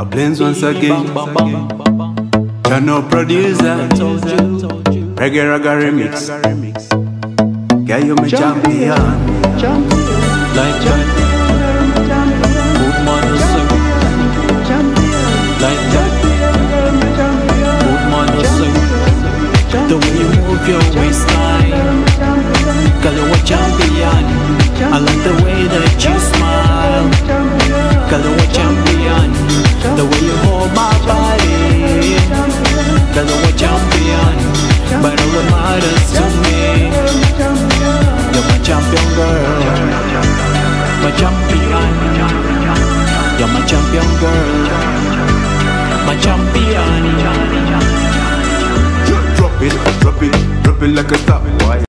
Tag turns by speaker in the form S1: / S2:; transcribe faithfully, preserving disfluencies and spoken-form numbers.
S1: I blends once again. Channel producer, reggae raga remix. Girl, you my champion.
S2: Like that, good man you say. Like that, good man you say. The way you move your waistline, girl you a champion. I like the way that you smile, girl you a champion. The way you hold my body, girl you a champion. But all that matters to me, you're my champion girl, my champion. You're my champion girl, my champion.
S1: Drop it, drop it, drop it like a top.